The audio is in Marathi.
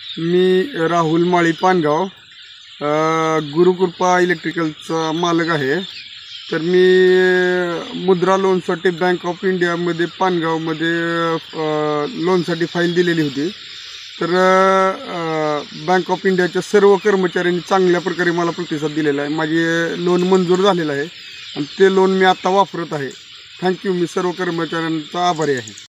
मी राहुल माळी पानगाव गुरुकृपा इलेक्ट्रिकलचा मालक आहे। तर मी मुद्रा लोनसाठी बँक ऑफ इंडियामध्ये पानगावमध्ये लोनसाठी फाईल दिलेली होती। तर बँक ऑफ इंडियाच्या सर्व कर्मचाऱ्यांनी चांगल्या प्रकारे मला प्रतिसाद दिलेला आहे। माझे लोन मंजूर झालेलं आहे आणि ते लोन मी आता वापरत आहे। थँक्यू। मी सर्व कर्मचाऱ्यांचा आभारी आहे।